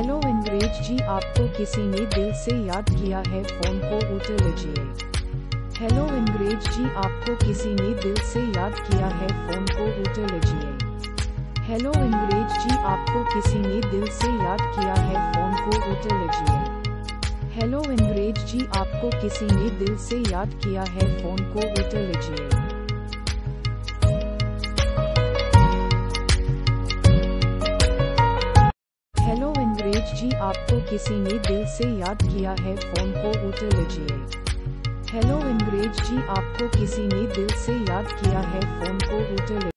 Hello अंग्रेज जी, आपको किसी ने दिल से याद किया है, फोन को उठा लीजिए। हेलो अंग्रेज जी, आपको किसी ने दिल से याद किया है, फोन को उठा लीजिए। हेलो अंग्रेज जी, आपको किसी ने दिल से याद किया है, फोन को उठा लीजिए। हेलो अंग्रेज जी, आपको किसी ने दिल से याद किया है, फोन को उठा लीजिए। हेलो अंग्रेज जी, आपको किसी ने दिल से याद किया है, फोन को उठा लीजिए। हेलो अंग्रेज जी, आपको किसी ने दिल से याद किया है, फोन को उठा लीजिए।